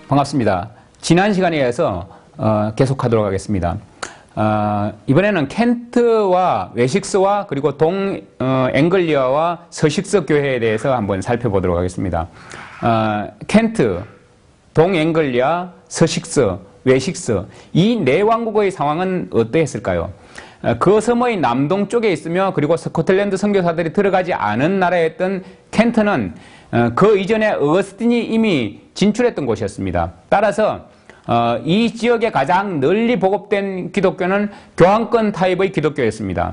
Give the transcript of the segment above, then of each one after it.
반갑습니다. 지난 시간에 이어서 계속하도록 하겠습니다. 이번에는 켄트와 웨식스와 그리고 앵글리아와 서식스 교회에 대해서 한번 살펴보도록 하겠습니다. 켄트, 동앵글리아, 서식스, 웨식스 이 네 왕국의 상황은 어떠했을까요? 그 섬의 남동쪽에 있으며 그리고 스코틀랜드 선교사들이 들어가지 않은 나라였던 켄트는 그 이전에 어거스틴이 이미 진출했던 곳이었습니다. 따라서 이 지역에 가장 널리 보급된 기독교는 교황권 타입의 기독교였습니다.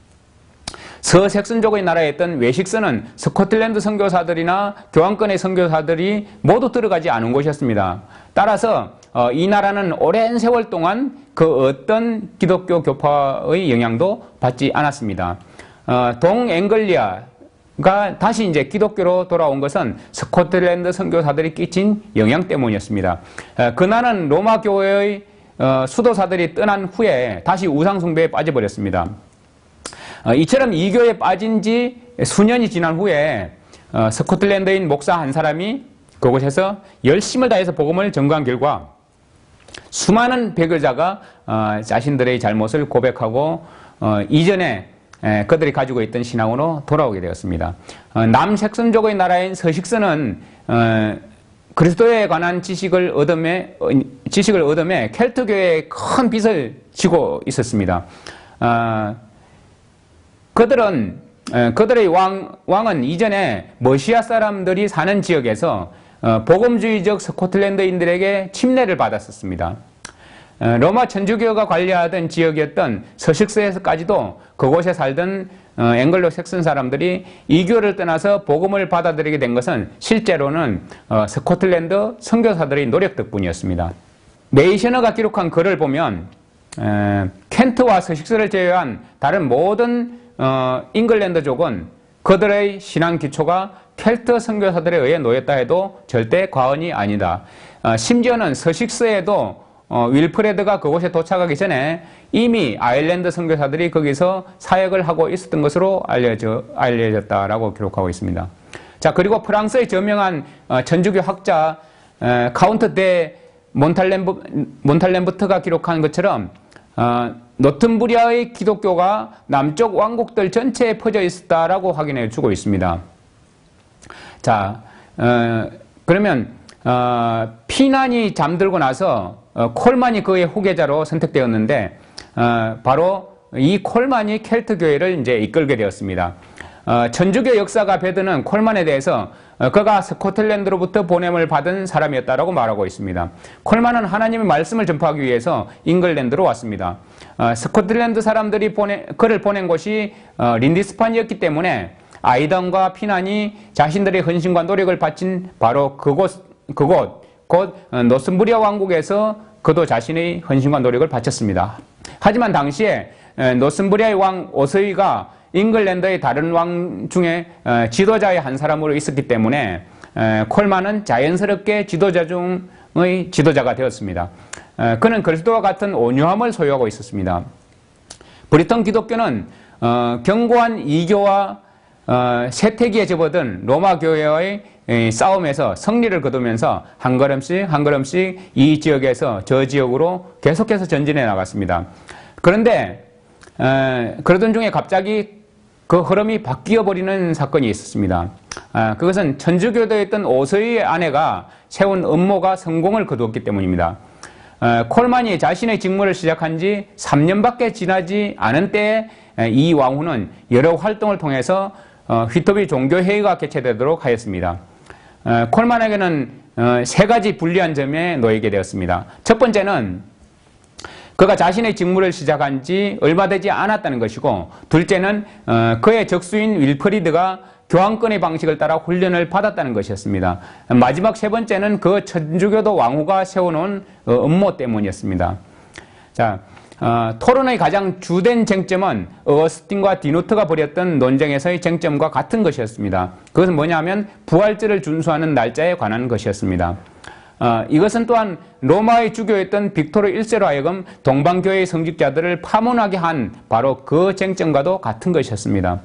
서색슨족의 나라였던 웨식스는 스코틀랜드 선교사들이나 교황권의 선교사들이 모두 들어가지 않은 곳이었습니다. 따라서 이 나라는 오랜 세월 동안 그 어떤 기독교 교파의 영향도 받지 않았습니다. 동앵글리아가 다시 이제 기독교로 돌아온 것은 스코틀랜드 선교사들이 끼친 영향 때문이었습니다. 그날은 로마 교회의 수도사들이 떠난 후에 다시 우상숭배에 빠져버렸습니다. 이처럼 이 교회에 빠진 지 수년이 지난 후에 스코틀랜드인 목사 한 사람이 그곳에서 열심을 다해서 복음을 전거한 결과 수많은 배교자가 자신들의 잘못을 고백하고 이전에 그들이 가지고 있던 신앙으로 돌아오게 되었습니다. 남색슨족의 나라인 서식스는 그리스도에 관한 지식을 얻음에 켈트교회에 큰 빚을 지고 있었습니다. 그들의 왕은 이전에 머시아 사람들이 사는 지역에서 복음주의적 스코틀랜드인들에게 침례를 받았었습니다. 로마 천주교가 관리하던 지역이었던 서식스에서까지도 그곳에 살던 앵글로 색슨 사람들이 이교를 떠나서 복음을 받아들이게 된 것은 실제로는 스코틀랜드 선교사들의 노력 덕분이었습니다. 메이셔너가 기록한 글을 보면 켄트와 서식스를 제외한 다른 모든 잉글랜드족은 그들의 신앙 기초가 켈트 선교사들에 의해 놓였다 해도 절대 과언이 아니다. 심지어는 서식스에도 윌프레드가 그곳에 도착하기 전에 이미 아일랜드 선교사들이 거기서 사역을 하고 있었던 것으로 알려졌다라고 기록하고 있습니다. 자, 그리고 프랑스의 저명한 천주교 학자 카운트 데 몬탈렘부트가 기록한 것처럼 노튼부리아의 기독교가 남쪽 왕국들 전체에 퍼져 있었다라고 확인해 주고 있습니다. 자, 그러면 피난이 잠들고 나서 콜만이 그의 후계자로 선택되었는데 바로 이 콜만이 켈트 교회를 이제 이끌게 되었습니다. 천주교 역사가 배드는 콜만에 대해서 그가 스코틀랜드로부터 보냄을 받은 사람이었다라고 말하고 있습니다. 콜만은 하나님의 말씀을 전파하기 위해서 잉글랜드로 왔습니다. 스코틀랜드 사람들이 그를 보낸 곳이 린디스판이었기 때문에 아이던과 피난이 자신들의 헌신과 노력을 바친 바로 그곳 곧 노슨부리아 왕국에서 그도 자신의 헌신과 노력을 바쳤습니다. 하지만 당시에 노슨부리아의 왕 오스의가 잉글랜드의 다른 왕 중에 지도자의 한 사람으로 있었기 때문에 콜만은 자연스럽게 지도자 중의 지도자가 되었습니다. 그는 그리스도와 같은 온유함을 소유하고 있었습니다. 브리턴 기독교는 견고한 이교와 세태기에 접어든 로마 교회와의 싸움에서 승리를 거두면서 한 걸음씩 이 지역에서 저 지역으로 계속해서 전진해 나갔습니다. 그런데 그러던 중에 갑자기 그 흐름이 바뀌어버리는 사건이 있었습니다. 그것은 천주교도였던 오서의 아내가 세운 음모가 성공을 거두었기 때문입니다. 콜만이 자신의 직무를 시작한 지 3년밖에 지나지 않은 때에 이 왕후는 여러 활동을 통해서 휘토비 종교회의가 개최되도록 하였습니다. 콜만에게는 세 가지 불리한 점에 놓이게 되었습니다. 첫 번째는 그가 자신의 직무를 시작한 지 얼마 되지 않았다는 것이고, 둘째는 그의 적수인 윌프리드가 교황권의 방식을 따라 훈련을 받았다는 것이었습니다. 마지막 세 번째는 그 천주교도 왕후가 세워놓은 음모 때문이었습니다. 자, 토론의 가장 주된 쟁점은 어거스틴과 디노트가 벌였던 논쟁에서의 쟁점과 같은 것이었습니다. 그것은 뭐냐면 부활절을 준수하는 날짜에 관한 것이었습니다. 이것은 또한 로마의 주교였던 빅토르 1세로 하여금 동방교회의 성직자들을 파문하게 한 바로 그 쟁점과도 같은 것이었습니다.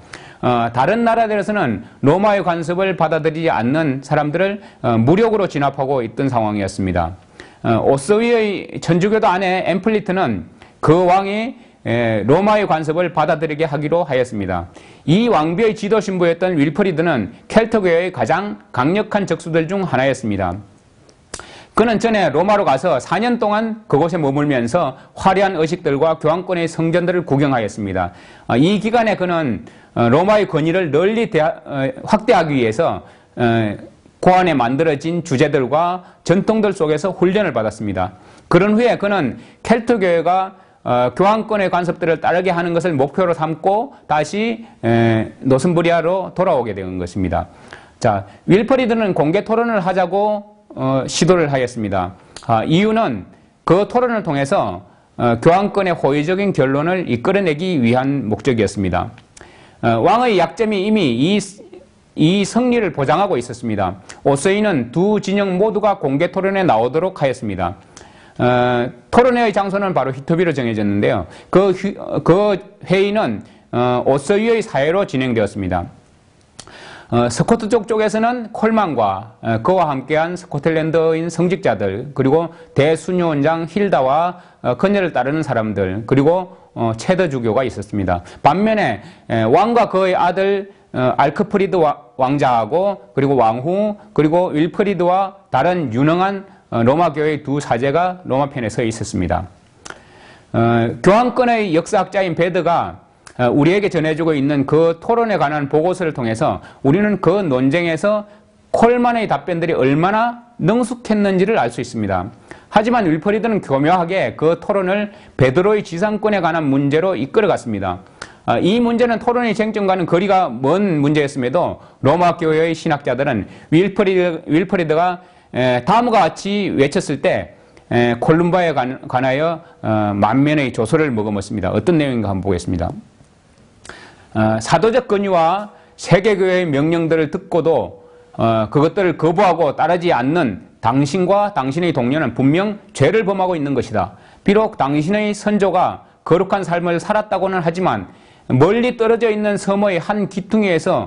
다른 나라들에서는 로마의 간섭을 받아들이지 않는 사람들을 무력으로 진압하고 있던 상황이었습니다. 오스위의 천주교도 아내 앰플리트는 그 왕이 로마의 간섭을 받아들이게 하기로 하였습니다. 이 왕비의 지도 신부였던 윌프리드는 켈트교회의 가장 강력한 적수들 중 하나였습니다. 그는 전에 로마로 가서 4년 동안 그곳에 머물면서 화려한 의식들과 교황권의 성전들을 구경하였습니다. 이 기간에 그는 로마의 권위를 널리 확대하기 위해서 고안에 만들어진 주제들과 전통들 속에서 훈련을 받았습니다. 그런 후에 그는 켈트교회가 교황권의 간섭들을 따르게 하는 것을 목표로 삼고 다시 노슨부리아로 돌아오게 된 것입니다. 자, 윌프리드는 공개 토론을 하자고 시도를 하였습니다. 이유는 그 토론을 통해서 교황권의 호의적인 결론을 이끌어내기 위한 목적이었습니다. 왕의 약점이 이미 이 승리를 보장하고 있었습니다. 오스웨이는 두 진영 모두가 공개 토론에 나오도록 하였습니다. 토론회의 장소는 바로 히토비로 정해졌는데요. 그 회의는 오스웨이의 사회로 진행되었습니다. 스코트족 쪽에서는 콜만과 그와 함께한 스코틀랜드인 성직자들, 그리고 대수녀원장 힐다와 그녀를 따르는 사람들, 그리고 체더주교가 있었습니다. 반면에 왕과 그의 아들 알크프리드 왕자하고 그리고 왕후, 그리고 윌프리드와 다른 유능한 로마 교회의 두 사제가 로마 편에 서 있었습니다. 교황권의 역사학자인 베드가 우리에게 전해주고 있는 그 토론에 관한 보고서를 통해서 우리는 그 논쟁에서 콜만의 답변들이 얼마나 능숙했는지를 알 수 있습니다. 하지만 윌프리드는 교묘하게 그 토론을 베드로의 지상권에 관한 문제로 이끌어갔습니다. 이 문제는 토론의 쟁점과는 거리가 먼 문제였음에도 로마 교회의 신학자들은 윌프리드가 다음과 같이 외쳤을 때 콜룸바에 관하여 만면의 조소를 머금었습니다. 어떤 내용인가 한번 보겠습니다. 사도적 권위와 세계교회의 명령들을 듣고도 그것들을 거부하고 따르지 않는 당신과 당신의 동료는 분명 죄를 범하고 있는 것이다. 비록 당신의 선조가 거룩한 삶을 살았다고는 하지만 멀리 떨어져 있는 섬의 한 기퉁이에서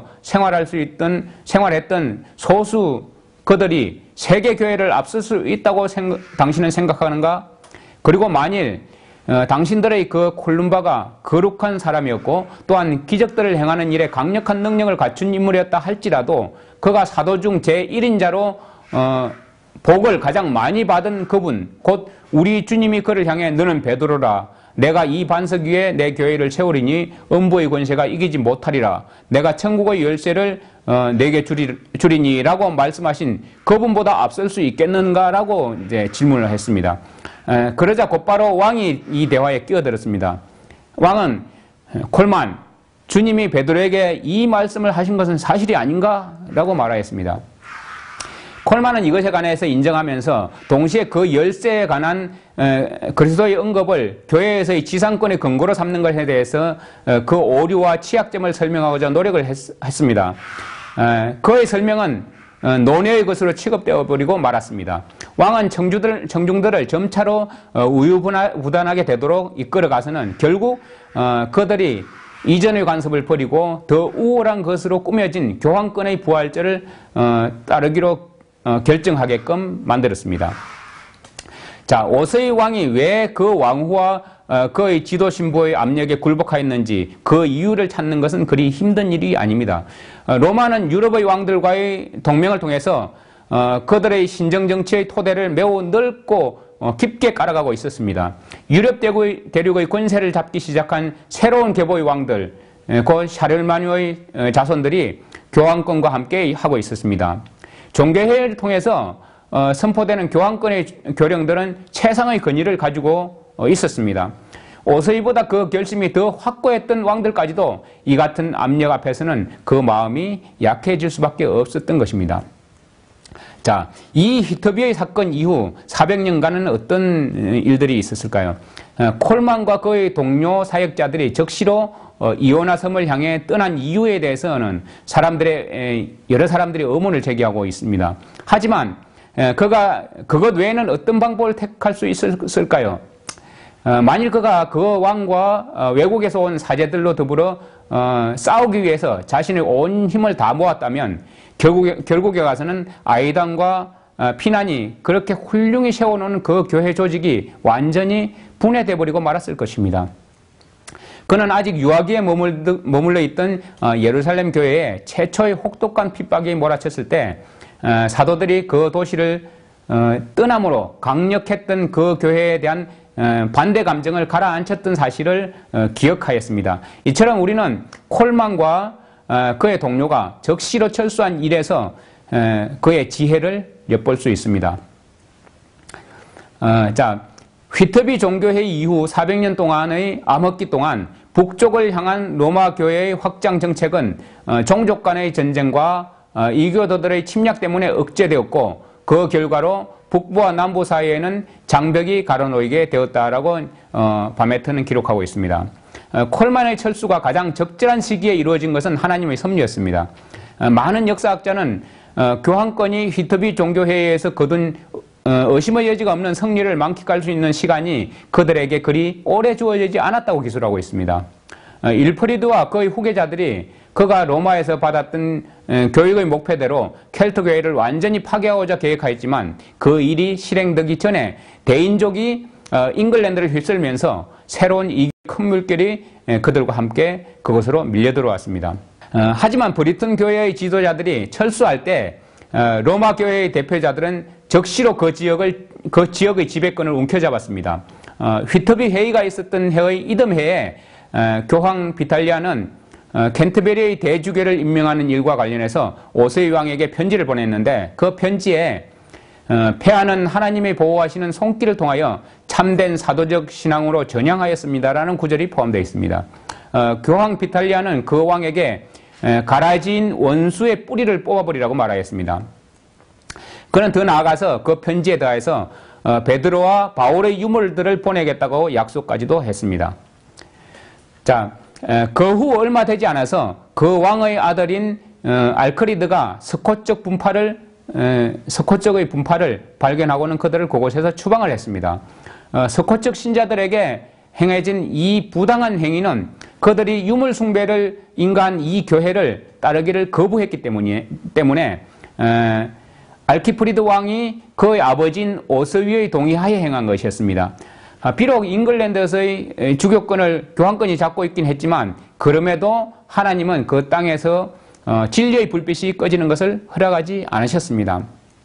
생활했던 소수 그들이 세계교회를 앞설 수 있다고 당신은 생각하는가? 그리고 만일 당신들의 그 콜룸바가 거룩한 사람이었고 또한 기적들을 행하는 일에 강력한 능력을 갖춘 인물이었다 할지라도 그가 사도 중 제1인자로 복을 가장 많이 받은 그분, 곧 우리 주님이 그를 향해 너는 베드로라. 내가 이 반석 위에 내 교회를 세우리니 음부의 권세가 이기지 못하리라. 내가 천국의 열쇠를 내게 주리니 라고 말씀하신 그분보다 앞설 수 있겠는가라고 이제 질문을 했습니다. 그러자 곧바로 왕이 이 대화에 끼어들었습니다. 왕은 콜만, 주님이 베드로에게 이 말씀을 하신 것은 사실이 아닌가? 라고 말하였습니다. 콜만은 이것에 관해서 인정하면서 동시에 그 열쇠에 관한 그리스도의 언급을 교회에서의 지상권의 근거로 삼는 것에 대해서 그 오류와 취약점을 설명하고자 노력을 했습니다. 그의 설명은 논의의 것으로 취급되어 버리고 말았습니다. 왕은 청중들을 점차로 우유부단하게 되도록 이끌어가서는 결국 그들이 이전의 간섭을 버리고 더 우월한 것으로 꾸며진 교황권의 부활절을 따르기로 결정하게끔 만들었습니다. 자, 오스웨이 왕이 왜 그 왕후와 그의 지도 신부의 압력에 굴복하였는지 그 이유를 찾는 것은 그리 힘든 일이 아닙니다. 로마는 유럽의 왕들과의 동맹을 통해서 그들의 신정 정치의 토대를 매우 넓고 깊게 깔아가고 있었습니다. 유럽 대륙의 권세를 잡기 시작한 새로운 계보의 왕들, 곧 샤를마뉴의 자손들이 교황권과 함께 하고 있었습니다. 종교회의를 통해서 선포되는 교황권의 교령들은 최상의 권위를 가지고 있었습니다. 오스웨이보다 그 결심이 더 확고했던 왕들까지도 이 같은 압력 앞에서는 그 마음이 약해질 수밖에 없었던 것입니다. 자, 이 히토비의 사건 이후 400년간은 어떤 일들이 있었을까요? 콜만과 그의 동료 사역자들이 적시로 이오나 섬을 향해 떠난 이유에 대해서는 여러 사람들이 의문을 제기하고 있습니다. 하지만 그것 외에는 어떤 방법을 택할 수 있었을까요? 만일 그가 그 왕과 외국에서 온 사제들로 더불어 싸우기 위해서 자신의 온 힘을 다 모았다면 결국에 가서는 아이단과 피난이 그렇게 훌륭히 세워놓은 그 교회 조직이 완전히 분해돼 버리고 말았을 것입니다. 그는 아직 유아기에 머물러 있던 예루살렘 교회에 최초의 혹독한 핍박이 몰아쳤을 때 사도들이 그 도시를 떠남으로 강력했던 그 교회에 대한 반대 감정을 가라앉혔던 사실을 기억하였습니다. 이처럼 우리는 콜만과 그의 동료가 적시로 철수한 일에서 그의 지혜를 엿볼 수 있습니다. 자, 휘트비 종교회의 이후 400년 동안의 암흑기 동안 북쪽을 향한 로마 교회의 확장 정책은 종족 간의 전쟁과 이교도들의 침략 때문에 억제되었고 그 결과로 북부와 남부 사이에는 장벽이 가로놓이게 되었다라고 바메트는 기록하고 있습니다. 콜만의 철수가 가장 적절한 시기에 이루어진 것은 하나님의 섭리였습니다. 많은 역사학자는 교황권이 휘트비 종교회의에서 거둔 의심의 여지가 없는 승리를 만끽할 수 있는 시간이 그들에게 그리 오래 주어지지 않았다고 기술하고 있습니다. 일프리드와 그의 후계자들이 그가 로마에서 받았던 교육의 목표대로 켈트 교회를 완전히 파괴하고자 계획하였지만 그 일이 실행되기 전에 대인족이 잉글랜드를 휩쓸면서 새로운 이 큰 물결이 그들과 함께 그곳으로 밀려 들어왔습니다. 하지만 브리튼 교회의 지도자들이 철수할 때 로마 교회의 대표자들은 적시로 그 지역의 지배권을 움켜잡았습니다. 휘트비 회의가 있었던 해의 이듬해에 교황 비탈리아는 캔터베리의 대주교를 임명하는 일과 관련해서 오스의 왕에게 편지를 보냈는데 그 편지에 폐하는 하나님의 보호하시는 손길을 통하여 참된 사도적 신앙으로 전향하였습니다라는 구절이 포함되어 있습니다. 교황 비탈리아는 그 왕에게 가라지인 원수의 뿌리를 뽑아버리라고 말하였습니다. 그는 더 나아가서 그 편지에 더해서 베드로와 바울의 유물들을 보내겠다고 약속까지도 했습니다. 자, 그 후 얼마 되지 않아서 그 왕의 아들인 알크리드가 스코적의 분파를 발견하고는 그들을 그곳에서 추방을 했습니다. 스코적 신자들에게 행해진 이 부당한 행위는 그들이 유물 숭배를 인가한 이 교회를 따르기를 거부했기 때문에 알키프리드 왕이 그의 아버지인 오스위의 동의하에 행한 것이었습니다. 비록 잉글랜드에서의 주교권을 교황권이 잡고 있긴 했지만 그럼에도 하나님은 그 땅에서 진리의 불빛이 꺼지는 것을 허락하지 않으셨습니다.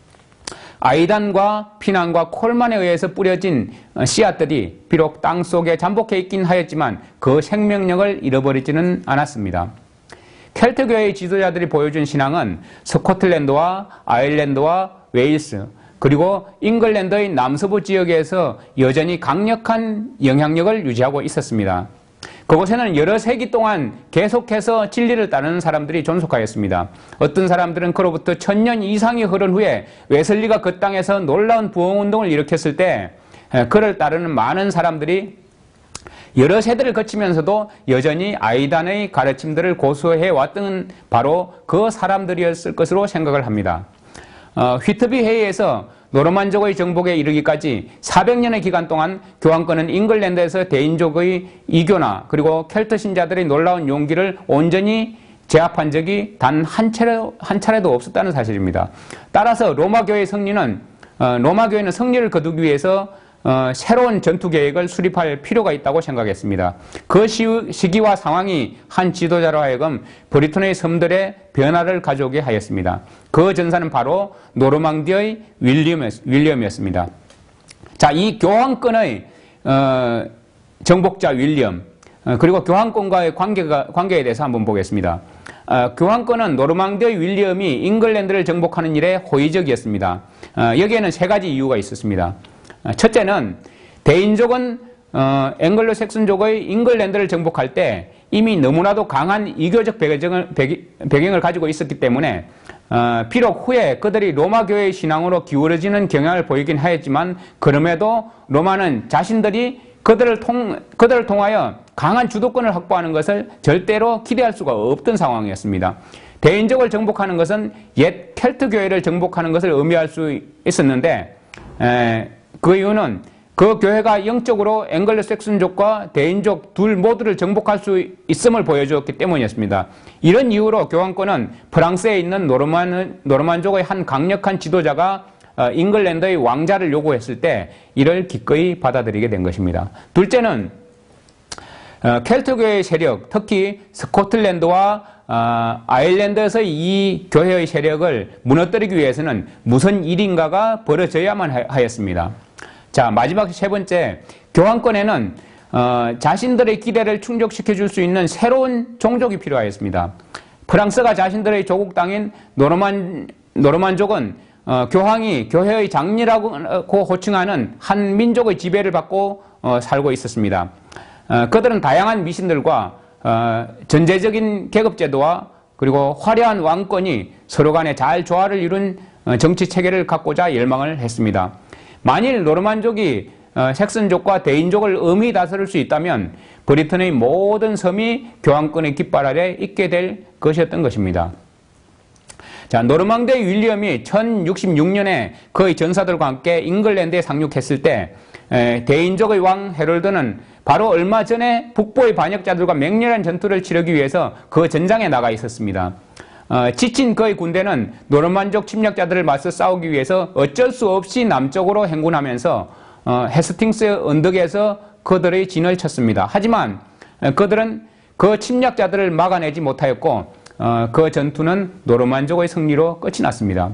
아이단과 피난과 콜만에 의해서 뿌려진 씨앗들이 비록 땅속에 잠복해 있긴 하였지만 그 생명력을 잃어버리지는 않았습니다. 켈트교회의 지도자들이 보여준 신앙은 스코틀랜드와 아일랜드와 웨일스 그리고 잉글랜드의 남서부 지역에서 여전히 강력한 영향력을 유지하고 있었습니다. 그곳에는 여러 세기 동안 계속해서 진리를 따르는 사람들이 존속하였습니다. 어떤 사람들은 그로부터 1000년 이상이 흐른 후에 웨슬리가 그 땅에서 놀라운 부흥운동을 일으켰을 때 그를 따르는 많은 사람들이 여러 세대를 거치면서도 여전히 아이단의 가르침들을 고수해 왔던 바로 그 사람들이었을 것으로 생각을 합니다. 휘트비 회의에서 노르만족의 정복에 이르기까지 400년의 기간 동안 교황권은 잉글랜드에서 대인족의 이교나 그리고 켈트 신자들의 놀라운 용기를 온전히 제압한 적이 단 한 차례도 없었다는 사실입니다. 따라서 로마 교회의 승리는 로마교회는 승리를 거두기 위해서 새로운 전투 계획을 수립할 필요가 있다고 생각했습니다. 그 시기와 상황이 한 지도자로 하여금 브리튼의 섬들의 변화를 가져오게 하였습니다. 그 전사는 바로 노르망디의 윌리엄이었습니다. 자, 이 교황권의 정복자 윌리엄 그리고 교황권과의 관계에 대해서 한번 보겠습니다. 교황권은 노르망디의 윌리엄이 잉글랜드를 정복하는 일에 호의적이었습니다. 여기에는 세 가지 이유가 있었습니다. 첫째는 대인족은 앵글로 색슨족의 잉글랜드를 정복할 때 이미 너무나도 강한 이교적 배경을 가지고 있었기 때문에 비록 후에 그들이 로마 교회의 신앙으로 기울어지는 경향을 보이긴 하였지만 그럼에도 로마는 자신들이 그들을 통하여 강한 주도권을 확보하는 것을 절대로 기대할 수가 없던 상황이었습니다. 대인족을 정복하는 것은 옛 켈트 교회를 정복하는 것을 의미할 수 있었는데 그 이유는 그 교회가 영적으로 앵글로색슨족과 대인족 둘 모두를 정복할 수 있음을 보여주었기 때문이었습니다. 이런 이유로 교황권은 프랑스에 있는 노르만족의 한 강력한 지도자가 잉글랜드의 왕자를 요구했을 때 이를 기꺼이 받아들이게 된 것입니다. 둘째는 켈트교회의 세력, 특히 스코틀랜드와 아일랜드에서의 이 교회의 세력을 무너뜨리기 위해서는 무슨 일인가가 벌어져야만 하였습니다. 자, 마지막 세 번째, 교황권에는 자신들의 기대를 충족시켜 줄 수 있는 새로운 종족이 필요하였습니다. 프랑스가 자신들의 조국 땅인 노르만족은 교황이 교회의 장리라고 호칭하는 한 민족의 지배를 받고 살고 있었습니다. 그들은 다양한 미신들과 전제적인 계급제도와 그리고 화려한 왕권이 서로 간에 잘 조화를 이룬 정치 체계를 갖고자 열망을 했습니다. 만일 노르만족이 색슨족과 대인족을 엄히 다스릴 수 있다면 브리튼의 모든 섬이 교황권의 깃발 아래 있게 될 것이었던 것입니다. 자, 노르망대 윌리엄이 1066년에 그의 전사들과 함께 잉글랜드에 상륙했을 때 대인족의 왕 헤롤드는 바로 얼마 전에 북부의 반역자들과 맹렬한 전투를 치르기 위해서 그 전장에 나가 있었습니다. 지친 그의 군대는 노르만족 침략자들을 맞서 싸우기 위해서 어쩔 수 없이 남쪽으로 행군하면서 헤스팅스 언덕에서 그들의 진을 쳤습니다. 하지만 그들은 그 침략자들을 막아내지 못하였고 그 전투는 노르만족의 승리로 끝이 났습니다.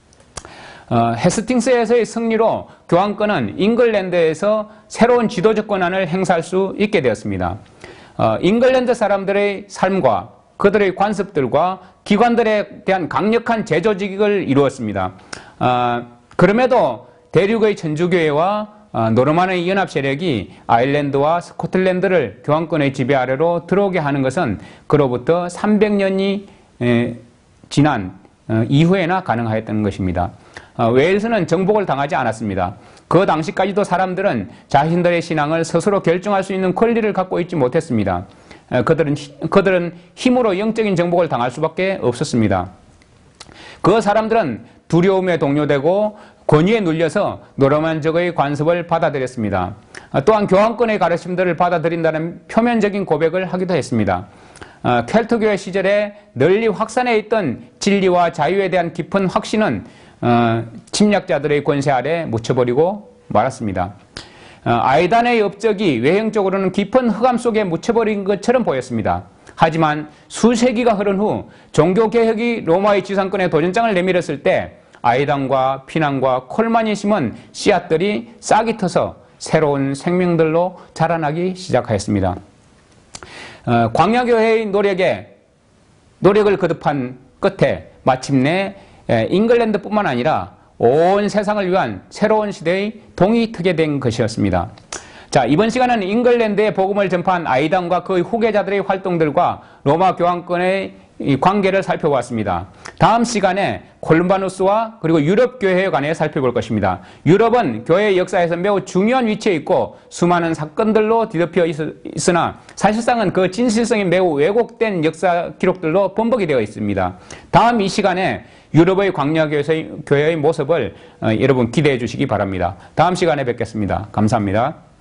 헤스팅스에서의 승리로 교황권은 잉글랜드에서 새로운 지도적 권한을 행사할 수 있게 되었습니다. 잉글랜드 사람들의 삶과 그들의 관습들과 기관들에 대한 강력한 제조직을 이루었습니다. 그럼에도 대륙의 천주교회와 노르만의 연합 세력이 아일랜드와 스코틀랜드를 교황권의 지배 아래로 들어오게 하는 것은 그로부터 300년이 지난 이후에나 가능하였던 것입니다. 웨일스는 정복을 당하지 않았습니다. 그 당시까지도 사람들은 자신들의 신앙을 스스로 결정할 수 있는 권리를 갖고 있지 못했습니다. 그들은 힘으로 영적인 정복을 당할 수밖에 없었습니다. 그 사람들은 두려움에 동요되고 권위에 눌려서 노르만족의 관습을 받아들였습니다. 또한 교황권의 가르침들을 받아들인다는 표면적인 고백을 하기도 했습니다. 켈트교회 시절에 널리 확산해 있던 진리와 자유에 대한 깊은 확신은 침략자들의 권세 아래 묻혀버리고 말았습니다. 아이단의 업적이 외형적으로는 깊은 흑암 속에 묻혀버린 것처럼 보였습니다. 하지만 수세기가 흐른 후 종교개혁이 로마의 지상권에 도전장을 내밀었을 때 아이단과 피난과 콜만이 심은 씨앗들이 싹이 터서 새로운 생명들로 자라나기 시작하였습니다. 광야교회의 노력을 거듭한 끝에 마침내 잉글랜드뿐만 아니라 온 세상을 위한 새로운 시대의 동이 트게 된 것이었습니다. 자, 이번 시간은 잉글랜드의 복음을 전파한 아이단과 그의 후계자들의 활동들과 로마 교황권의 관계를 살펴보았습니다. 다음 시간에 콜룸바누스와 그리고 유럽 교회에 관해 살펴볼 것입니다. 유럽은 교회의 역사에서 매우 중요한 위치에 있고 수많은 사건들로 뒤덮여 있으나 사실상은 그 진실성이 매우 왜곡된 역사 기록들로 범벅이 되어 있습니다. 다음 이 시간에 유럽의 광야교회의 모습을 여러분 기대해 주시기 바랍니다. 다음 시간에 뵙겠습니다. 감사합니다.